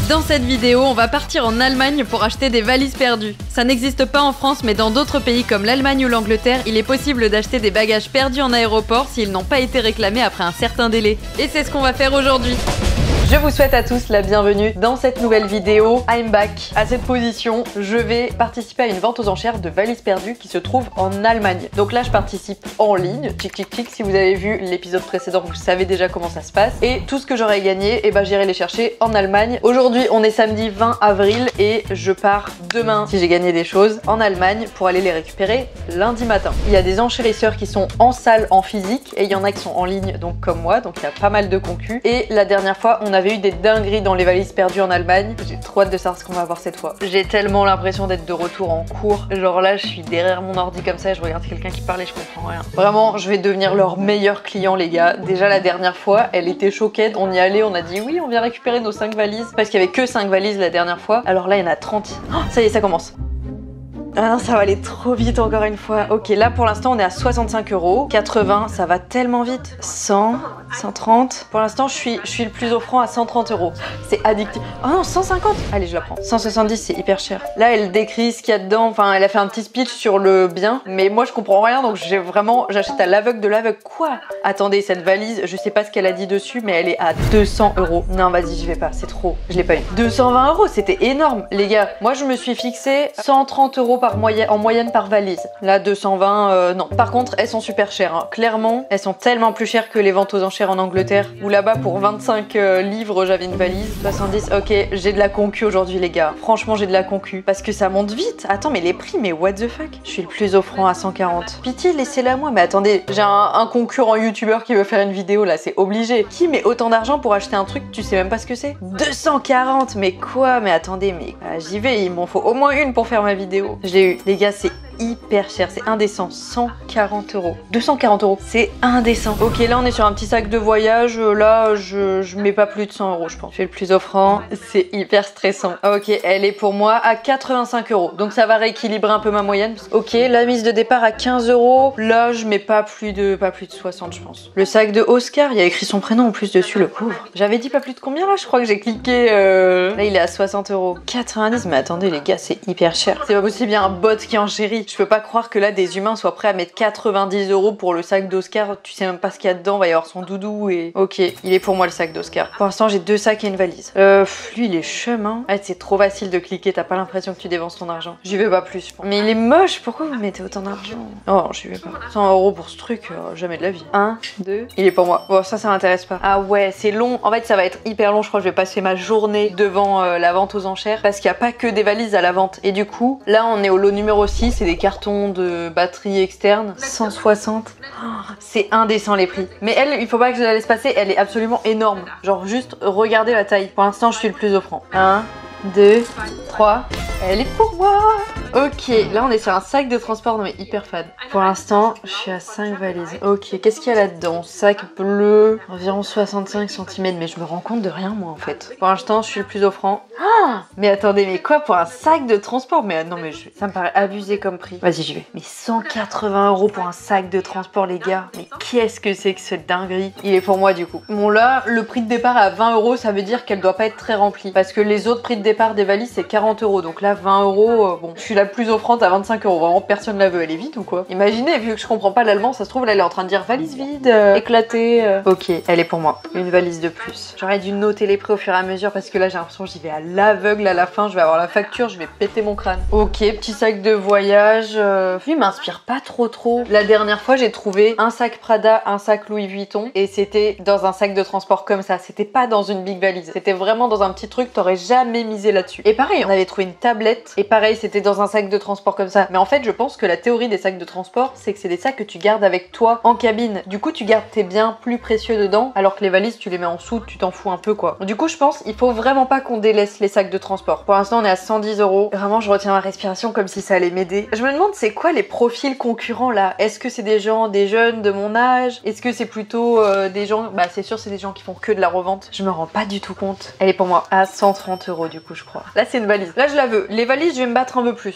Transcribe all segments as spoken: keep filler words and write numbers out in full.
Dans cette vidéo, on va partir en Allemagne pour acheter des valises perdues. Ça n'existe pas en France, mais dans d'autres pays comme l'Allemagne ou l'Angleterre, il est possible d'acheter des bagages perdus en aéroport s'ils n'ont pas été réclamés après un certain délai. Et c'est ce qu'on va faire aujourd'hui. Je vous souhaite à tous la bienvenue dans cette nouvelle vidéo. I'm back. À cette position, je vais participer à une vente aux enchères de valises perdues qui se trouve en Allemagne. Donc là, je participe en ligne. Tic tic tic. Si vous avez vu l'épisode précédent, vous savez déjà comment ça se passe. Et tout ce que j'aurai gagné, eh ben, j'irai les chercher en Allemagne. Aujourd'hui, on est samedi vingt avril et je pars demain, si j'ai gagné des choses, en Allemagne pour aller les récupérer lundi matin. Il y a des enchérisseurs qui sont en salle, en physique, et il y en a qui sont en ligne, donc comme moi. Donc il y a pas mal de concus. Et la dernière fois, on a avait eu des dingueries dans les valises perdues en Allemagne. J'ai trop hâte de savoir ce qu'on va voir cette fois. J'ai tellement l'impression d'être de retour en cours. Genre là, je suis derrière mon ordi comme ça et je regarde quelqu'un qui parle et je comprends rien. Vraiment, je vais devenir leur meilleur client, les gars. Déjà, la dernière fois, elle était choquée. On y allait, on a dit oui, on vient récupérer nos cinq valises. Parce qu'il y avait que cinq valises la dernière fois. Alors là, il y en a trente. Oh, ça y est, ça commence. Ah non, ça va aller trop vite encore une fois. Ok, là pour l'instant on est à soixante-cinq euros. quatre-vingts, ça va tellement vite. cent, cent trente. Pour l'instant je suis, je suis le plus offrant à cent trente euros. C'est addictif. Oh non, cent cinquante. Allez, je la prends. cent soixante-dix, c'est hyper cher. Là elle décrit ce qu'il y a dedans. Enfin, elle a fait un petit speech sur le bien. Mais moi je comprends rien, donc j'ai vraiment, j'achète à l'aveugle de l'aveugle. Quoi? Attendez, cette valise, je sais pas ce qu'elle a dit dessus, mais elle est à deux cents euros. Non, vas-y, je vais pas, c'est trop. Je l'ai pas eu. deux cent vingt euros, c'était énorme. Les gars, moi je me suis fixé cent trente euros par moyenne, en moyenne par valise. Là, deux cent vingt, euh, non. Par contre, elles sont super chères. Hein. Clairement, elles sont tellement plus chères que les ventes aux enchères en Angleterre. Où là-bas, pour vingt-cinq euh, livres, j'avais une valise. soixante-dix, ok, j'ai de la concu aujourd'hui, les gars. Franchement, j'ai de la concu. Parce que ça monte vite. Attends, mais les prix, mais what the fuck? Je suis le plus offrant à cent quarante. Pitié, laissez-la moi. Mais attendez, j'ai un, un concurrent youtubeur qui veut faire une vidéo, là, c'est obligé. Qui met autant d'argent pour acheter un truc, tu sais même pas ce que c'est? deux cent quarante, mais quoi? Mais attendez, mais ah, j'y vais, il m'en faut au moins une pour faire ma vidéo. Je l'ai eu. Les gars, c'est hyper cher, c'est indécent. Cent quarante euros. deux cent quarante euros, c'est indécent. Ok, là on est sur un petit sac de voyage. Là, je, je mets pas plus de cent euros, je pense. Je fais le plus offrant. C'est hyper stressant. Ok, elle est pour moi à quatre-vingt-cinq euros. Donc ça va rééquilibrer un peu ma moyenne. Ok, la mise de départ à quinze euros. Là, je mets pas plus de pas plus de soixante, je pense. Le sac de Oscar, il y a écrit son prénom en plus dessus, le pauvre. J'avais dit pas plus de combien là? Je crois que j'ai cliqué. Euh... Là, il est à soixante euros. quatre-vingt-dix, mais attendez, les gars, c'est hyper cher. C'est pas possible, il y a un bot qui enchérit. Je peux pas croire que là des humains soient prêts à mettre quatre-vingt-dix euros pour le sac d'Oscar. Tu sais même pas ce qu'il y a dedans, va y avoir son doudou et... Ok, il est pour moi le sac d'Oscar. Pour l'instant j'ai deux sacs et une valise. Euh, pff, lui il est chum hein. Ah, c'est trop facile de cliquer, t'as pas l'impression que tu dépenses ton argent. J'y vais pas plus. Mais il est moche, pourquoi vous mettez autant d'argent? Oh, j'y vais pas. cent euros pour ce truc, euh, jamais de la vie. un, deux, il est pour moi. Bon, ça, ça m'intéresse pas. Ah ouais, c'est long. En fait, ça va être hyper long. Je crois que je vais passer ma journée devant euh, la vente aux enchères parce qu'il y a pas que des valises à la vente. Et du coup, là on est au lot numéro six, c'est des cartons de batterie externe. cent soixante. Oh, c'est indécent les prix. Mais elle, il faut pas que je la laisse passer, elle est absolument énorme. Genre juste regardez la taille. Pour l'instant, je suis le plus offrant. un, deux, trois. Elle est pour moi. Ok, là on est sur un sac de transport, non mais hyper fan. Pour l'instant, je suis à cinq valises. Ok, qu'est-ce qu'il y a là-dedans? Sac bleu, environ soixante-cinq centimètres, mais je me rends compte de rien moi en fait. Pour l'instant, je suis le plus offrant. Ah, mais attendez, mais quoi pour un sac de transport? Mais non mais je... ça me paraît abusé comme prix. Vas-y, j'y vais. Mais cent quatre-vingts euros pour un sac de transport, les gars. Mais qu'est-ce que c'est que cette dinguerie? Il est pour moi du coup. Bon là, le prix de départ à vingt euros, ça veut dire qu'elle doit pas être très remplie. Parce que les autres prix de départ des valises, c'est quarante euros. Donc là, vingt euros, euh, bon, je suis la plus offrante à vingt-cinq euros. Vraiment, personne la veut. Elle est vide ou quoi? Imaginez, vu que je comprends pas l'allemand, ça se trouve, là, elle est en train de dire valise vide, euh, éclatée. Euh. Ok, elle est pour moi. Une valise de plus. J'aurais dû noter les prix au fur et à mesure parce que là, j'ai l'impression que j'y vais à l'aveugle à la fin. Je vais avoir la facture, je vais péter mon crâne. Ok, petit sac de voyage. Euh... Il m'inspire pas trop trop. La dernière fois, j'ai trouvé un sac Prada, un sac Louis Vuitton et c'était dans un sac de transport comme ça. C'était pas dans une big valise. C'était vraiment dans un petit truc, t'aurais jamais misé là-dessus. Et pareil, on avait trouvé une tablette et pareil, c'était dans un sac de transport comme ça. Mais en fait, je pense que la théorie des sacs de transport, c'est que c'est des sacs que tu gardes avec toi en cabine. Du coup, tu gardes tes biens plus précieux dedans, alors que les valises, tu les mets en soude, tu t'en fous un peu quoi. Du coup, je pense il faut vraiment pas qu'on délaisse les sacs de transport. Pour l'instant, on est à cent dix euros. Vraiment, je retiens ma respiration comme si ça allait m'aider. Je me demande, c'est quoi les profils concurrents là? Est-ce que c'est des gens, des jeunes de mon âge? Est-ce que c'est plutôt euh, des gens... Bah, c'est sûr, c'est des gens qui font que de la revente. Je me rends pas du tout compte. Elle est pour moi à cent trente euros du coup, je crois. Là, c'est une valise. Là, je la veux. Les valises, je vais me battre un peu plus.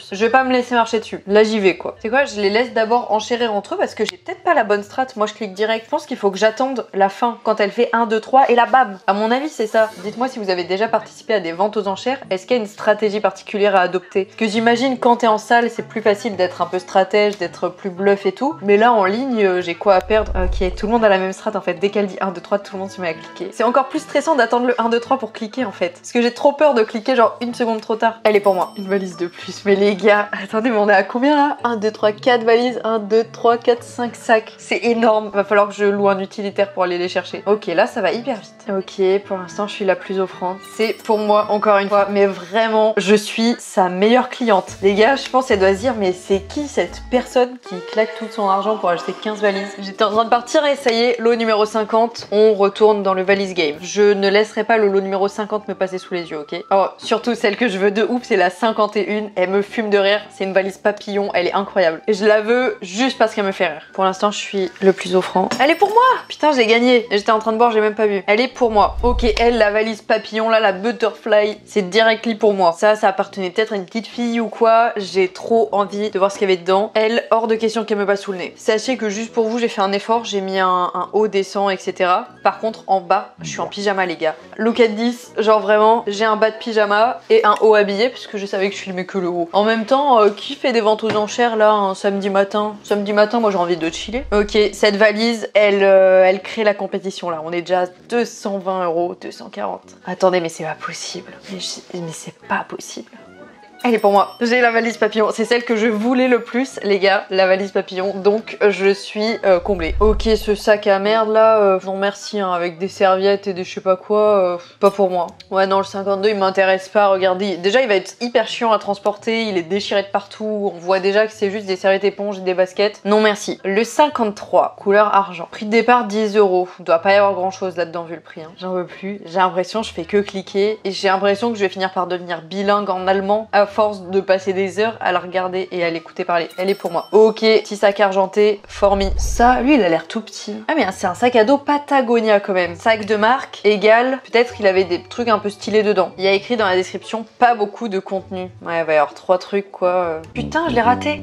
plus. Je vais pas me laisser marcher dessus. Là j'y vais quoi. C'est quoi, je les laisse d'abord enchérir entre eux parce que j'ai peut-être pas la bonne strat. Moi je clique direct. Je pense qu'il faut que j'attende la fin quand elle fait un, deux, trois et là bam. À mon avis c'est ça. Dites-moi si vous avez déjà participé à des ventes aux enchères. Est-ce qu'il y a une stratégie particulière à adopter? Parce que j'imagine quand t'es en salle c'est plus facile d'être un peu stratège, d'être plus bluff et tout. Mais là en ligne euh, j'ai quoi à perdre? Ok, tout le monde a la même strat en fait. Dès qu'elle dit un, deux, trois, tout le monde se met à cliquer. C'est encore plus stressant d'attendre le un, deux, trois pour cliquer en fait. Parce que j'ai trop peur de cliquer genre une seconde trop tard. Elle est pour moi. Une valise de plus. Mais les gars, attendez, mais on est à combien là? un, deux, trois, quatre valises. un, deux, trois, quatre, cinq sacs. C'est énorme. Va falloir que je loue un utilitaire pour aller les chercher. Ok, là ça va hyper vite. Ok, pour l'instant je suis la plus offrande. C'est pour moi encore une fois, mais vraiment, je suis sa meilleure cliente. Les gars, je pense qu'elle doit se dire, mais c'est qui cette personne qui claque tout son argent pour acheter quinze valises? J'étais en train de partir et ça y est, lot numéro cinquante, on retourne dans le valise game. Je ne laisserai pas le lot numéro cinquante me passer sous les yeux, ok? Alors, surtout celle que je veux de ouf, c'est la cinquante et un. Elle me fume de rire, c'est une valise papillon, elle est incroyable. Et je la veux juste parce qu'elle me fait rire. Pour l'instant, je suis le plus offrant. Elle est pour moi! Putain, j'ai gagné. J'étais en train de boire, j'ai même pas vu. Elle est pour moi. Ok, elle, la valise papillon, là, la butterfly, c'est directly pour moi. Ça, ça appartenait peut-être à une petite fille ou quoi. J'ai trop envie de voir ce qu'il y avait dedans. Elle, hors de question qu'elle me passe sous le nez. Sachez que juste pour vous, j'ai fait un effort, j'ai mis un, un haut décent, et cetera. Par contre, en bas, je suis en pyjama, les gars. Look at this, genre vraiment, j'ai un bas de pyjama et un haut habillé, puisque je savais que je filmais que le haut. En même temps, euh, qui fait des ventes aux enchères là, un samedi matin? Samedi matin, moi j'ai envie de chiller. Ok, cette valise, elle, euh, elle crée la compétition là. On est déjà à deux cent vingt euros, deux cent quarante. Attendez, mais c'est pas possible. Mais, je... mais c'est pas possible. Elle est pour moi. J'ai la valise papillon. C'est celle que je voulais le plus, les gars, la valise papillon. Donc, je suis euh, comblée. Ok, ce sac à merde là, euh, non merci, hein, avec des serviettes et des je sais pas quoi, euh, pas pour moi. Ouais, non, le cinquante-deux, il m'intéresse pas. Regardez, déjà, il va être hyper chiant à transporter. Il est déchiré de partout. On voit déjà que c'est juste des serviettes éponges et des baskets. Non, merci. Le cinquante-trois, couleur argent. Prix de départ, dix euros. Il doit pas y avoir grand chose là-dedans, vu le prix. Hein. J'en veux plus. J'ai l'impression, je fais que cliquer. Et j'ai l'impression que je vais finir par devenir bilingue en allemand à force de passer des heures à la regarder et à l'écouter parler. Elle est pour moi. Ok, petit sac argenté, formi. Ça, lui, il a l'air tout petit. Ah mais c'est un sac à dos Patagonia quand même. Sac de marque, égal. Peut-être qu'il avait des trucs un peu stylés dedans. Il y a écrit dans la description, pas beaucoup de contenu. Ouais, il va y avoir trois trucs quoi. Putain, je l'ai raté.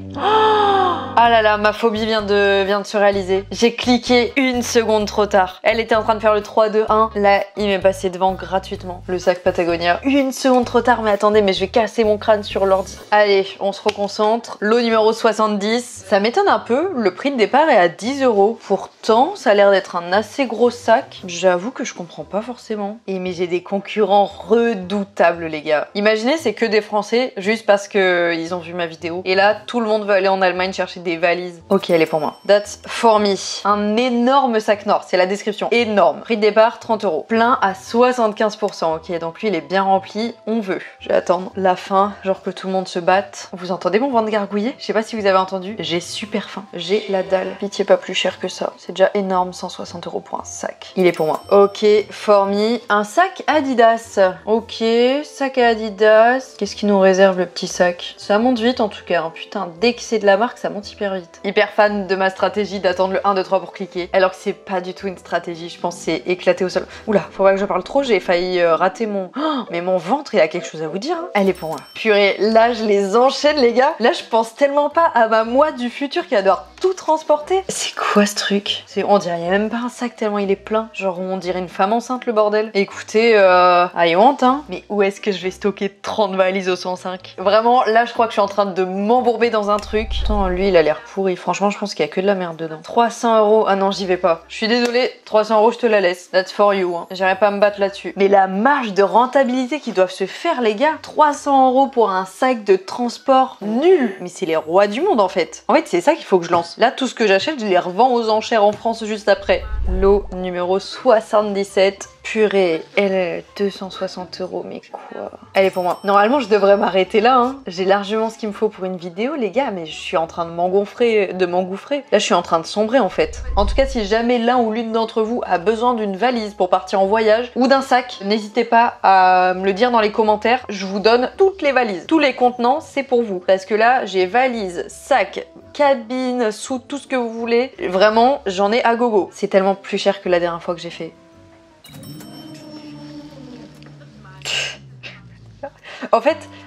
Ah là là, ma phobie vient de, vient de se réaliser. J'ai cliqué une seconde trop tard. Elle était en train de faire le trois, deux, un. Là, il m'est passé devant gratuitement. Le sac Patagonia. Une seconde trop tard, mais attendez, mais je vais casser mon crâne sur l'ordi. Allez, on se reconcentre. Lot numéro soixante-dix. Ça m'étonne un peu, le prix de départ est à dix euros. Pourtant, ça a l'air d'être un assez gros sac. J'avoue que je comprends pas forcément. Et mais j'ai des concurrents redoutables, les gars. Imaginez, c'est que des Français, juste parce que ils ont vu ma vidéo. Et là, tout le monde veut aller en Allemagne chercher des valises. Ok, elle est pour moi. That's for me. Un énorme sac noir, c'est la description. Énorme. Prix de départ, trente euros. Plein à soixante-quinze pour cent. Ok, donc lui, il est bien rempli. On veut. Je vais attendre la fin, genre que tout le monde se batte. Vous entendez mon ventre gargouiller? Je sais pas si vous avez entendu. J'ai super faim. J'ai la dalle. Pitié, pas plus cher que ça. C'est déjà énorme, cent soixante euros pour un sac. Il est pour moi. Ok, formi. Un sac Adidas. Ok, sac à Adidas. Qu'est-ce qui nous réserve le petit sac? Ça monte vite en tout cas. Hein. Putain, dès que c'est de la marque, ça monte hyper vite. Hyper fan de ma stratégie d'attendre le un, deux, trois pour cliquer. Alors que c'est pas du tout une stratégie. Je pense que c'est éclaté au sol. Oula, faut pas que je parle trop. J'ai failli euh, rater mon... Oh, mais mon ventre, il a quelque chose à vous dire. Hein. Elle est pour moi. Purée, là, je les enchaîne, les gars. Là, je pense tellement pas à ma moi du futur qui va devoir tout transporter. C'est quoi ce truc? C'est, on dirait, il y a même pas un sac tellement il est plein. Genre, on dirait une femme enceinte, le bordel. Écoutez, euh... I want, hein. Mais où est-ce que je vais stocker trente valises au cent cinq? Vraiment, là, je crois que je suis en train de m'embourber dans un truc. Attends, lui, il a l'air pourri. Franchement, je pense qu'il y a que de la merde dedans. trois cents euros. Ah non, j'y vais pas. Je suis désolée. trois cents euros, je te la laisse. That's for you, hein. J'irai pas me battre là-dessus. Mais la marge de rentabilité qu'ils doivent se faire, les gars. trois cents euros pour un sac de transport nul. Mais c'est les rois du monde, en fait. En fait, c'est ça qu'il faut que je lance. Là, tout ce que j'achète, je les revends aux enchères en France juste après. Lot numéro soixante-dix-sept. Purée, elle est deux cent soixante euros, mais quoi? Elle est pour moi. Normalement, je devrais m'arrêter là, hein. J'ai largement ce qu'il me faut pour une vidéo, les gars, mais je suis en train de m'engouffrer, de m'engouffrer. Là, je suis en train de sombrer, en fait. En tout cas, si jamais l'un ou l'une d'entre vous a besoin d'une valise pour partir en voyage ou d'un sac, n'hésitez pas à me le dire dans les commentaires. Je vous donne toutes les valises. Tous les contenants, c'est pour vous. Parce que là, j'ai valise, sac, cabine, sous tout ce que vous voulez. Vraiment, j'en ai à gogo. C'est tellement plus cher que la dernière fois que j'ai fait. En fait,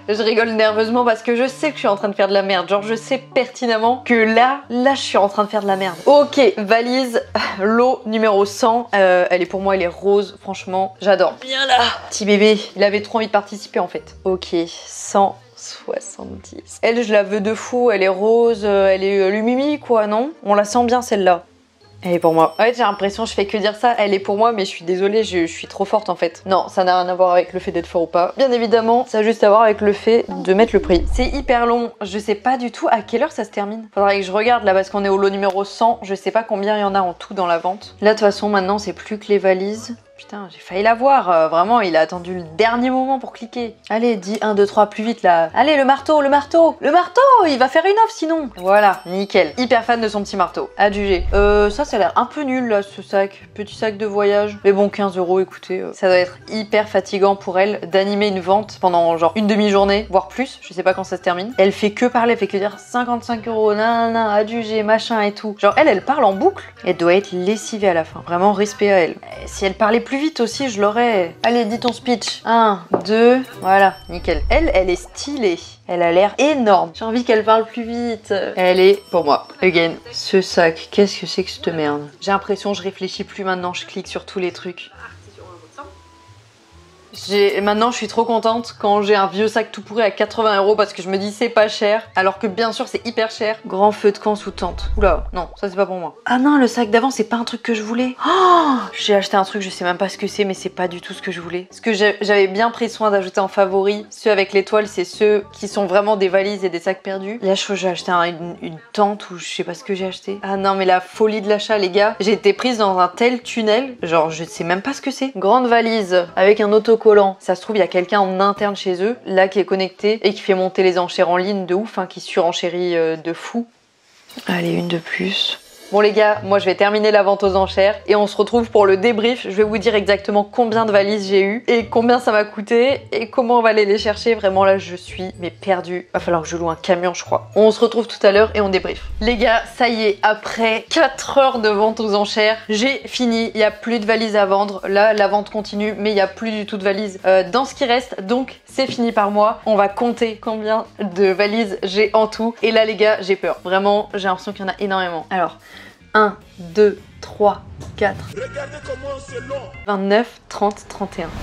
Je rigole nerveusement parce que je sais que je suis en train de faire de la merde. Genre je sais pertinemment que là, là je suis en train de faire de la merde. Ok, valise, lot numéro cent. Euh, elle est pour moi, elle est rose. Franchement, j'adore. Viens là. Petit bébé, il avait trop envie de participer en fait. Ok, cent soixante-dix. Elle, je la veux de fou. Elle est rose, elle est lumimi quoi, non? On la sent bien celle-là. Elle est pour moi. En fait, j'ai l'impression, je fais que dire ça, elle est pour moi, mais je suis désolée, je, je suis trop forte en fait. Non, ça n'a rien à voir avec le fait d'être fort ou pas. Bien évidemment, ça a juste à voir avec le fait de mettre le prix. C'est hyper long, je sais pas du tout à quelle heure ça se termine. Faudrait que je regarde là, parce qu'on est au lot numéro cent, je sais pas combien il y en a en tout dans la vente. Là, de toute façon, maintenant, c'est plus que les valises. Putain, j'ai failli la voir, euh, vraiment, il a attendu le dernier moment pour cliquer. Allez, dis un, deux, trois plus vite là. Allez, le marteau, le marteau, le marteau, il va faire une offre sinon. Voilà, nickel. Hyper fan de son petit marteau. Adjugé. Euh, ça, ça a l'air un peu nul là, ce sac. Petit sac de voyage. Mais bon, quinze euros, écoutez. Euh, ça doit être hyper fatigant pour elle d'animer une vente pendant genre une demi-journée, voire plus. Je sais pas quand ça se termine. Elle fait que parler, elle fait que dire cinquante-cinq euros, nanana, adjugé, machin et tout. Genre, elle, elle parle en boucle. Elle doit être lessivée à la fin. Vraiment, respect à elle. Et si elle parlait plus vite aussi, je l'aurais. Allez, dis ton speech. un, deux, voilà, nickel. Elle, elle est stylée. Elle a l'air énorme. J'ai envie qu'elle parle plus vite. Elle est pour moi. Again. Ce sac, qu'est-ce que c'est que cette merde? J'ai l'impression que je réfléchis plus maintenant, je clique sur tous les trucs. Maintenant je suis trop contente quand j'ai un vieux sac tout pourri à quatre-vingts euros parce que je me dis c'est pas cher alors que bien sûr c'est hyper cher. Grand feu de camp sous tente. Oula, non, ça c'est pas pour moi. Ah non, le sac d'avant c'est pas un truc que je voulais. Oh, j'ai acheté un truc, je sais même pas ce que c'est mais c'est pas du tout ce que je voulais. Ce que j'avais bien pris soin d'ajouter en favori, ceux avec l'étoile, c'est ceux qui sont vraiment des valises et des sacs perdus. Là je crois que j'ai acheté un, une, une tente ou je sais pas ce que j'ai acheté. Ah non mais la folie de l'achat les gars. J'ai été prise dans un tel tunnel, genre je sais même pas ce que c'est. Grande valise avec un autocollant. Ça se trouve, il y a quelqu'un en interne chez eux, là, qui est connecté et qui fait monter les enchères en ligne de ouf, hein, qui surenchérit euh, de fou. Allez, une de plus. Bon les gars, moi je vais terminer la vente aux enchères et on se retrouve pour le débrief. Je vais vous dire exactement combien de valises j'ai eu et combien ça m'a coûté et comment on va aller les chercher. Vraiment là je suis mais perdue. Va falloir que je loue un camion je crois. On se retrouve tout à l'heure et on débrief. Les gars, ça y est, après quatre heures de vente aux enchères, j'ai fini. Il n'y a plus de valises à vendre. Là la vente continue mais il n'y a plus du tout de valises euh, dans ce qui reste. Donc c'est fini par moi. On va compter combien de valises j'ai en tout. Et là les gars, j'ai peur. Vraiment, j'ai l'impression qu'il y en a énormément. Alors... un, deux, trois, quatre. Regardez comment c'est long. vingt-neuf, trente, trente et un.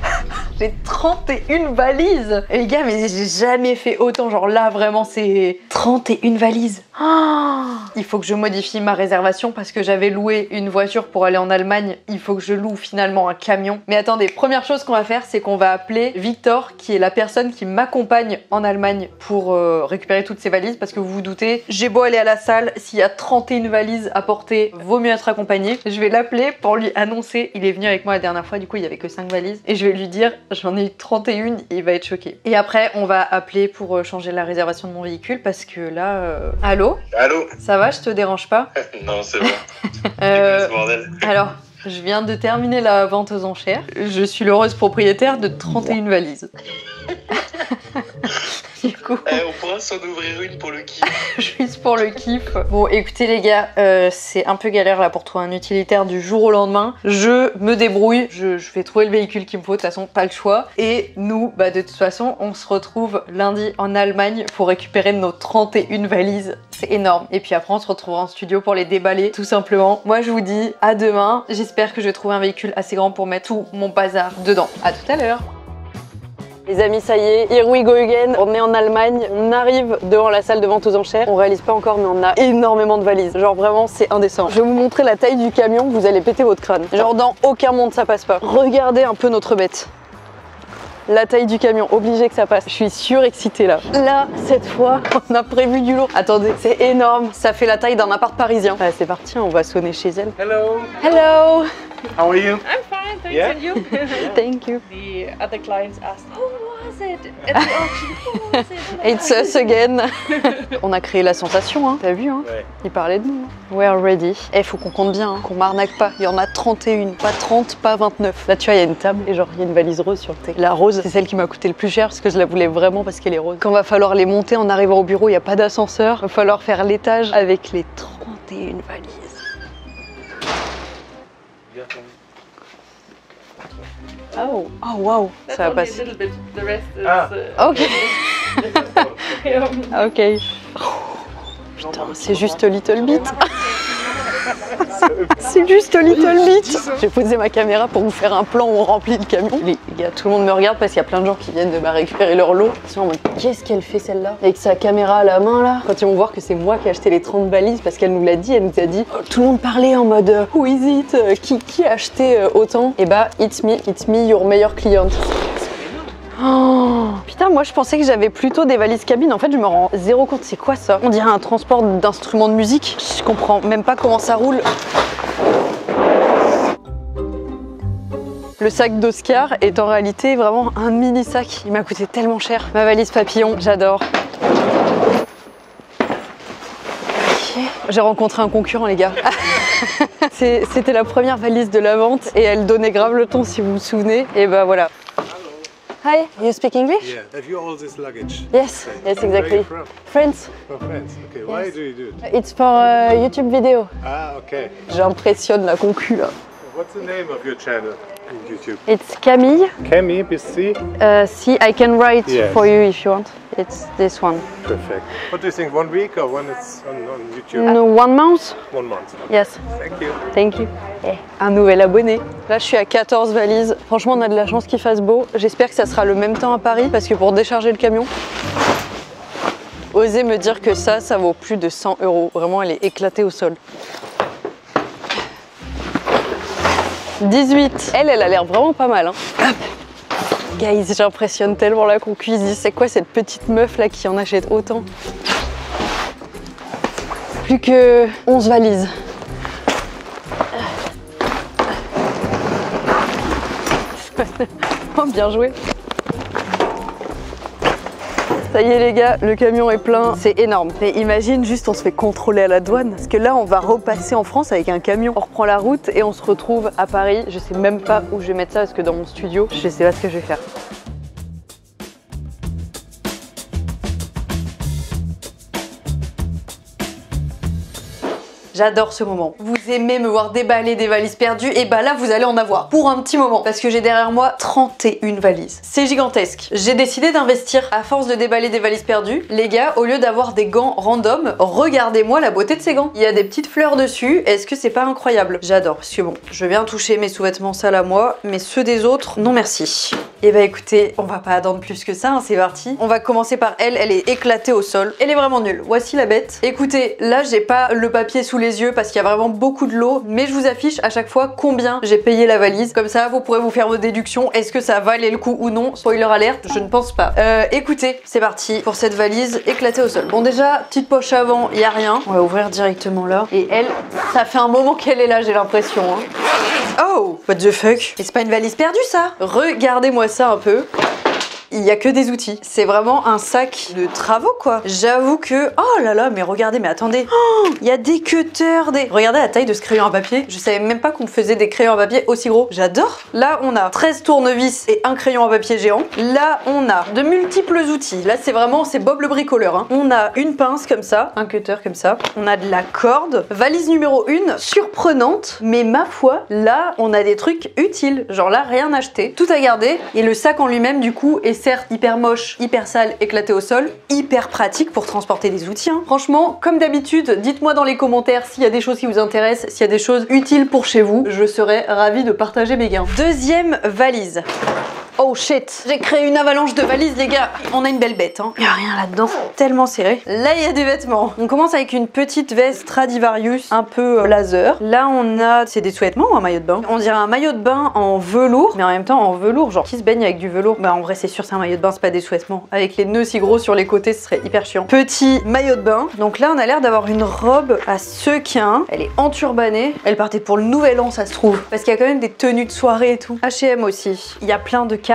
J'ai trente et une valises. Et les gars, mais j'ai jamais fait autant. Genre là, vraiment, c'est trente et une valises. Oh, il faut que je modifie ma réservation parce que j'avais loué une voiture pour aller en Allemagne. Il faut que je loue finalement un camion. Mais attendez, première chose qu'on va faire, c'est qu'on va appeler Victor, qui est la personne qui m'accompagne en Allemagne pour euh, récupérer toutes ces valises. Parce que vous vous doutez, j'ai beau aller à la salle, s'il y a trente et une valises à porter, vaut mieux être accompagné. Je vais l'appeler pour lui annoncer. Il est venu avec moi la dernière fois, du coup, il y avait que cinq valises. Et je vais lui dire, j'en ai eu trente et une, il va être choqué. Et après, on va appeler pour changer la réservation de mon véhicule parce que là... Euh... Allô? Allô? Ça va, je te dérange pas? Non, c'est bon. euh... ce bordel. Alors, je viens de terminer la vente aux enchères. Je suis l'heureuse propriétaire de trente et une valises. Du coup... Eh, on pourra s'en ouvrir une pour le kiff. Juste pour le kiff. Bon, écoutez les gars, euh, c'est un peu galère là pour trouver un utilitaire du jour au lendemain. Je me débrouille, je, je vais trouver le véhicule qu'il me faut, de toute façon, pas le choix. Et nous, bah de toute façon, on se retrouve lundi en Allemagne pour récupérer nos trente et une valises. C'est énorme. Et puis après, on se retrouvera en studio pour les déballer, tout simplement. Moi, je vous dis à demain. J'espère que je vais trouver un véhicule assez grand pour mettre tout mon bazar dedans. À tout à l'heure. Les amis, ça y est, here we go again. On est en Allemagne, on arrive devant la salle de vente aux enchères. On réalise pas encore, mais on a énormément de valises. Genre vraiment, c'est indécent. Je vais vous montrer la taille du camion, vous allez péter votre crâne. Genre dans aucun monde ça passe pas. Regardez un peu notre bête. La taille du camion, obligé que ça passe. Je suis surexcitée là. Là, cette fois, on a prévu du lourd. Attendez, c'est énorme. Ça fait la taille d'un appart parisien. Ah, c'est parti, on va sonner chez elle. Hello. Hello. How are you? I'm fine, thanks, Yeah? and you? Thank you. The other clients asked, who was it at the auction? Who was it? It's us again. On a créé la sensation, hein. T'as vu, hein? Ouais. Il parlait de nous. We're ready. Eh, faut qu'on compte bien, hein, qu'on m'arnaque pas. Il y en a trente et une, pas trente, pas vingt-neuf. Là, tu vois, il y a une table et genre, il y a une valise rose sur le thé. La rose, c'est celle qui m'a coûté le plus cher parce que je la voulais vraiment parce qu'elle est rose. Quand va falloir les monter en arrivant au bureau, il n'y a pas d'ascenseur. Va falloir faire l'étage avec les trente et une valises. Oh, oh waouh, ça va passer. Ah. Ok. Ok. Oh, putain, c'est juste Little Bit. C'est juste Little Bit. J'ai posé ma caméra pour vous faire un plan où on remplit le camion. Les gars, tout le monde me regarde parce qu'il y a plein de gens qui viennent de bah, récupérer leur lot. Ils sont en mode, qu'est-ce qu'elle fait celle-là? Avec sa caméra à la main là. Quand ils vont voir que c'est moi qui ai acheté les trente valises parce qu'elle nous l'a dit, elle nous a dit, oh, tout le monde parlait en mode, euh, who is it? Euh, qui, qui a acheté euh, autant? Et bah, it's me, it's me, your meilleur client. Oh, putain, moi je pensais que j'avais plutôt des valises cabine. En fait, je me rends zéro compte. C'est quoi ça? On dirait un transport d'instruments de musique. Je comprends même pas comment ça roule. Le sac d'Oscar est en réalité vraiment un mini sac. Il m'a coûté tellement cher. Ma valise papillon, j'adore. Okay. J'ai rencontré un concurrent, les gars. C'était la première valise de la vente et elle donnait grave le ton, si vous vous souvenez. Et bah voilà. Hi, you speak English? Yeah. Have you all this luggage? Yes, Okay. yes, Where are exactly. you from? France. From France. Okay. Why Yes. do you do it? It's for a YouTube video. Ah, okay. J'impressionne la concu là. What's the name of your channel on YouTube? It's Camille. Camille B C. Uh, see, I can write Yes. for you if you want. It's this one. Perfect. What do you think? One week or when it's on, on YouTube? No, one month? One month. Yes. Thank you. Thank you. Eh, un nouvel abonné. Là, je suis à quatorze valises. Franchement, on a de la chance qu'il fasse beau. J'espère que ça sera le même temps à Paris parce que pour décharger le camion, osez me dire que ça, ça vaut plus de cent euros. Vraiment, elle est éclatée au sol. dix-huit. Elle, elle a l'air vraiment pas mal. Hein. Hop. Guys, j'impressionne tellement la concuisie. C'est quoi cette petite meuf là qui en achète autant? Plus que onze valises. Oh, bien joué. Ça y est les gars, le camion est plein, c'est énorme. Mais imagine juste on se fait contrôler à la douane. Parce que là on va repasser en France avec un camion. On reprend la route et on se retrouve à Paris. Je sais même pas où je vais mettre ça parce que dans mon studio, je sais pas ce que je vais faire. J'adore ce moment. Vous aimez me voir déballer des valises perdues, et bah là vous allez en avoir pour un petit moment parce que j'ai derrière moi trente et une valises. C'est gigantesque. J'ai décidé d'investir à force de déballer des valises perdues. Les gars, au lieu d'avoir des gants random, regardez-moi la beauté de ces gants. Il y a des petites fleurs dessus. Est-ce que c'est pas incroyable? J'adore parce que bon, je viens toucher mes sous-vêtements sales à moi, mais ceux des autres, non merci. Et bah écoutez, on va pas attendre plus que ça, hein, c'est parti. On va commencer par elle, elle est éclatée au sol. Elle est vraiment nulle. Voici la bête. Écoutez, là j'ai pas le papier sous les yeux parce qu'il y a vraiment beaucoup de lot, mais je vous affiche à chaque fois combien j'ai payé la valise. Comme ça, vous pourrez vous faire vos déductions. Est-ce que ça valait le coup ou non? Spoiler alerte, je ne pense pas. Euh, écoutez, c'est parti pour cette valise éclatée au sol. Bon déjà, petite poche avant, il y a rien. On va ouvrir directement là. Et elle, ça fait un moment qu'elle est là, j'ai l'impression. Hein. Oh, what the fuck? Et c'est pas une valise perdue ça? Regardez-moi ça un peu. Il y a que des outils. C'est vraiment un sac de travaux quoi. J'avoue que... Oh là là, mais regardez, mais attendez. Oh, il y a des cutters, des... Regardez la taille de ce crayon à papier. Je savais même pas qu'on faisait des crayons à papier aussi gros. J'adore. Là, on a treize tournevis et un crayon à papier géant. Là, on a de multiples outils. Là, c'est vraiment... C'est Bob le bricoleur. Hein. On a une pince comme ça, un cutter comme ça. On a de la corde. Valise numéro un, surprenante. Mais ma foi, là, on a des trucs utiles. Genre là, rien acheté. Tout à garder. Et le sac en lui-même, du coup, est certes hyper moche, hyper sale, éclaté au sol, hyper pratique pour transporter des outils. Hein. Franchement, comme d'habitude, dites-moi dans les commentaires s'il y a des choses qui vous intéressent, s'il y a des choses utiles pour chez vous. Je serais ravie de partager mes gains. Deuxième valise. Oh shit, j'ai créé une avalanche de valises les gars. On a une belle bête hein. Il y a rien là-dedans, tellement serré. Là il y a des vêtements. On commence avec une petite veste Stradivarius un peu euh, laser. Là on a, c'est des sous-vêtements ou un maillot de bain? On dirait un maillot de bain en velours, mais en même temps en velours, genre qui se baigne avec du velours? Bah en vrai c'est sûr c'est un maillot de bain, c'est pas des sous-vêtements. Avec les nœuds si gros sur les côtés ce serait hyper chiant. Petit maillot de bain. Donc là on a l'air d'avoir une robe à sequins. Elle est enturbanée. Elle partait pour le nouvel an ça se trouve. Parce qu'il y a quand même des tenues de soirée et tout. H et M aussi. Il y a plein de cartes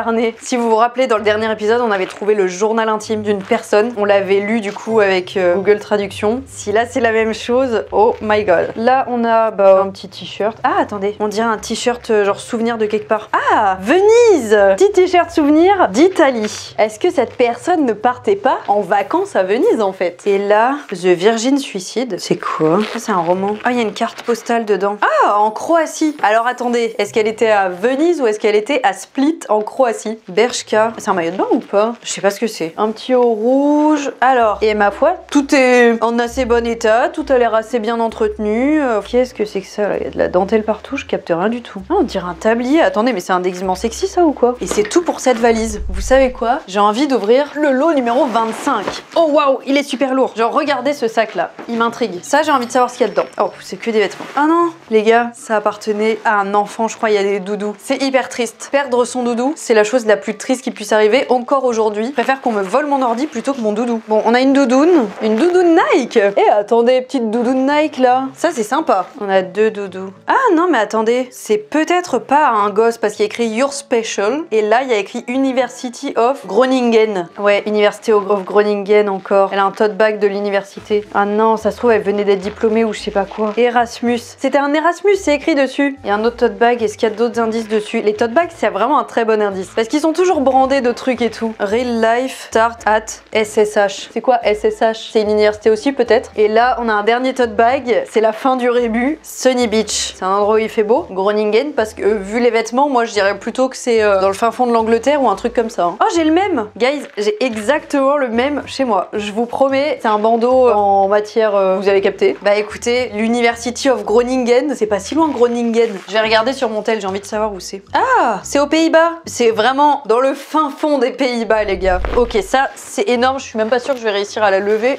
carnet. Si vous vous rappelez, dans le dernier épisode, on avait trouvé le journal intime d'une personne. On l'avait lu du coup avec euh, Google Traduction. Si là c'est la même chose, oh my god. Là on a bah, un petit t-shirt. Ah attendez, on dirait un t-shirt euh, genre souvenir de quelque part. Ah, Venise. Petit t-shirt souvenir d'Italie. Est-ce que cette personne ne partait pas en vacances à Venise en fait? Et là, The Virgin Suicide. C'est quoi? Ça c'est un roman. Ah, il y a une carte postale dedans. Ah, en Croatie. Alors attendez, est-ce qu'elle était à Venise ou est-ce qu'elle était à Split en Croatie? Bershka. C'est un maillot de bain ou pas? Je sais pas ce que c'est. Un petit haut rouge. Alors, et ma foi, tout est en assez bon état, tout a l'air assez bien entretenu. Euh, Qu'est-ce que c'est que ça là? Il y a de la dentelle partout, je capte rien du tout. Ah, on dirait un tablier. Attendez, mais c'est un déguisement sexy ça ou quoi? Et c'est tout pour cette valise. Vous savez quoi? J'ai envie d'ouvrir le lot numéro vingt-cinq. Oh waouh, il est super lourd. Genre regardez ce sac là, il m'intrigue. Ça j'ai envie de savoir ce qu'il y a dedans. Oh, c'est que des vêtements. Ah non, les gars, ça appartenait à un enfant, je crois, il y a des doudous. C'est hyper triste. Perdre son doudou, c'est la chose la plus triste qui puisse arriver encore aujourd'hui. Je préfère qu'on me vole mon ordi plutôt que mon doudou. Bon, on a une doudoune, une doudoune Nike. Eh attendez, petite doudoune Nike là. Ça c'est sympa. On a deux doudous. Ah non mais attendez, c'est peut-être pas un gosse parce qu'il y a écrit Your Special et là il y a écrit University of Groningen. Ouais, University of Groningen encore. Elle a un tote bag de l'université. Ah non, ça se trouve elle venait d'être diplômée ou je sais pas quoi. Erasmus. C'était un Erasmus, c'est écrit dessus. Il y a un autre tote bag. Est-ce qu'il y a d'autres indices dessus? Les tote bags c'est vraiment un très bon indice parce qu'ils sont toujours brandés de trucs et tout. Real life start at S S H. C'est quoi S S H? C'est une université aussi peut-être. Et là on a un dernier tote bag. C'est la fin du rébut. Sunny Beach. C'est un endroit où il fait beau. Groningen parce que euh, vu les vêtements, moi je dirais plutôt que c'est euh, dans le fin fond de l'Angleterre ou un truc comme ça. Hein. Oh j'ai le même. Guys, j'ai exactement le même chez moi. Je vous promets, c'est un bandeau en matière, euh, vous avez capté. Bah écoutez, l'University of Groningen, c'est pas si loin Groningen. Je vais regarder sur mon tel, j'ai envie de savoir où c'est. Ah, c'est aux Pays-Bas. C'est vraiment dans le fin fond des Pays-Bas les gars. Ok, ça c'est énorme, je suis même pas sûre que je vais réussir à la lever.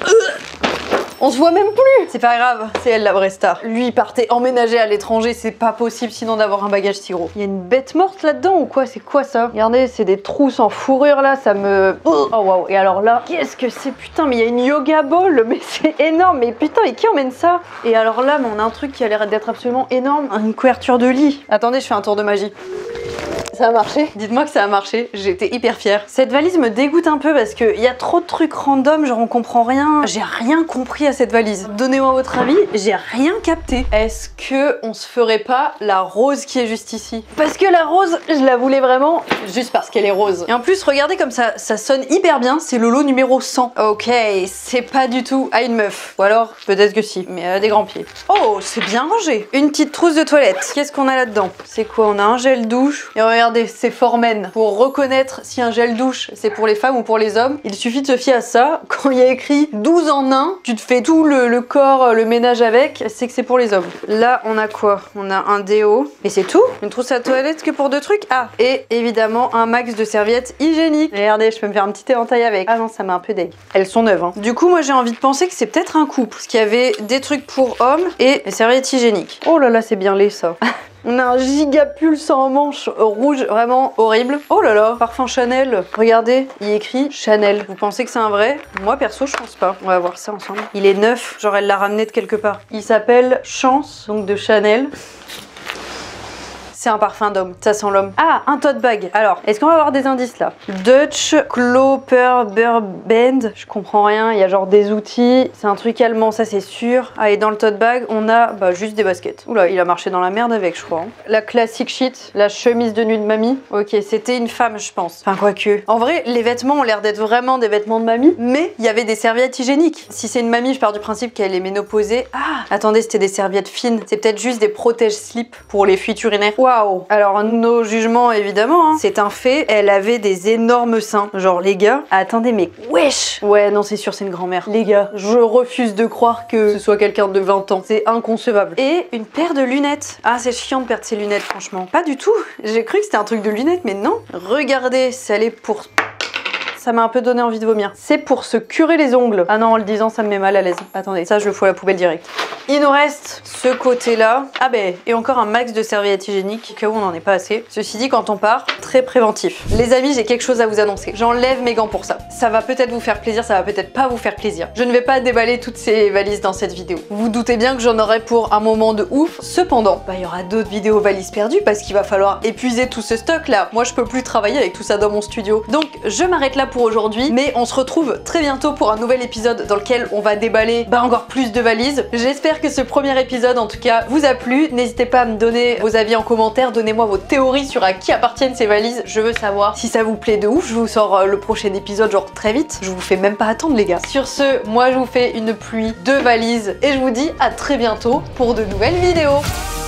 On se voit même plus. C'est pas grave, c'est elle la vraie star. Lui il partait emménager à l'étranger, c'est pas possible sinon d'avoir un bagage si gros. Il y a une bête morte là-dedans ou quoi? C'est quoi ça? Regardez, c'est des trousses en fourrure là, ça me... Oh waouh. Et alors là, qu'est-ce que c'est? Putain, mais il y a une yoga ball, mais c'est énorme. Mais putain, mais qui emmène ça? Et alors là, mais on a un truc qui a l'air d'être absolument énorme. Une couverture de lit. Attendez, je fais un tour de magie. Ça a marché. Dites-moi que ça a marché, j'étais hyper fière. Cette valise me dégoûte un peu parce qu'il y a trop de trucs random, genre on comprend rien. J'ai rien compris à cette valise. Donnez-moi votre avis, j'ai rien capté. Est-ce que on se ferait pas la rose qui est juste ici? Parce que la rose, je la voulais vraiment juste parce qu'elle est rose. Et en plus, regardez comme ça, ça sonne hyper bien, c'est le lot numéro cent. Ok, c'est pas du tout à une meuf. Ou alors, peut-être que si, mais elle a des grands pieds. Oh, c'est bien rangé. Une petite trousse de toilette. Qu'est-ce qu'on a là-dedans? C'est quoi? On a un gel douche. Et regardez, c'est Formen. Pour reconnaître si un gel douche c'est pour les femmes ou pour les hommes, il suffit de se fier à ça. Quand il y a écrit douze en un, tu te fais tout le, le corps, le ménage avec, c'est que c'est pour les hommes. Là, on a quoi? On a un déo. Et c'est tout? Une trousse à toilette que pour deux trucs? Ah, et évidemment un max de serviettes hygiéniques. Regardez, je peux me faire un petit éventail avec. Ah non, ça m'a un peu deg. Elles sont neuves. Hein. Du coup, moi j'ai envie de penser que c'est peut-être un couple. Parce qu'il y avait des trucs pour hommes et des serviettes hygiéniques. Oh là là, c'est bien laid ça. On a un giga pull sans manche rouge, vraiment horrible. Oh là là, parfum Chanel. Regardez, il est écrit Chanel. Vous pensez que c'est un vrai? Moi perso, je pense pas. On va voir ça ensemble. Il est neuf, genre elle l'a ramené de quelque part. Il s'appelle Chance, donc de Chanel. C'est un parfum d'homme, ça sent l'homme. Ah, un tote bag. Alors, est-ce qu'on va avoir des indices là? Dutch Klopperband. Je comprends rien, il y a genre des outils. C'est un truc allemand, ça c'est sûr. Ah, et dans le tote bag, on a bah, juste des baskets. Oula, il a marché dans la merde avec, je crois. Hein. La classic shit, la chemise de nuit de mamie. Ok, c'était une femme, je pense. Enfin, quoique. En vrai, les vêtements ont l'air d'être vraiment des vêtements de mamie, mais il y avait des serviettes hygiéniques. Si c'est une mamie, je pars du principe qu'elle est ménopausée. Ah, attendez, c'était des serviettes fines. C'est peut-être juste des protège-slip pour les fuites urinaires. Waouh. Alors, nos jugements, évidemment, hein. C'est un fait. Elle avait des énormes seins. Genre, les gars, attendez, mais wesh. Ouais, non, c'est sûr, c'est une grand-mère. Les gars, je refuse de croire que ce soit quelqu'un de vingt ans. C'est inconcevable. Et une paire de lunettes. Ah, c'est chiant de perdre ses lunettes, franchement. Pas du tout. J'ai cru que c'était un truc de lunettes, mais non. Regardez, ça allait pour... ça m'a un peu donné envie de vomir. C'est pour se curer les ongles. Ah non, en le disant, ça me met mal à l'aise. Attendez, ça je le fous à la poubelle direct. Il nous reste ce côté-là. Ah ben, et encore un max de serviettes hygiéniques, au cas où on n'en est pas assez. Ceci dit, quand on part, très préventif. Les amis, j'ai quelque chose à vous annoncer. J'enlève mes gants pour ça. Ça va peut-être vous faire plaisir, ça va peut-être pas vous faire plaisir. Je ne vais pas déballer toutes ces valises dans cette vidéo. Vous vous doutez bien que j'en aurai pour un moment de ouf. Cependant, bah, il y aura d'autres vidéos valises perdues parce qu'il va falloir épuiser tout ce stock là. Moi, je peux plus travailler avec tout ça dans mon studio. Donc, je m'arrête là pour aujourd'hui, mais on se retrouve très bientôt pour un nouvel épisode dans lequel on va déballer bah, encore plus de valises. J'espère que ce premier épisode, en tout cas, vous a plu. N'hésitez pas à me donner vos avis en commentaire. Donnez-moi vos théories sur à qui appartiennent ces valises. Je veux savoir si ça vous plaît de ouf. Je vous sors euh, le prochain épisode genre très vite. Je vous fais même pas attendre les gars. Sur ce, moi je vous fais une pluie de valises et je vous dis à très bientôt pour de nouvelles vidéos.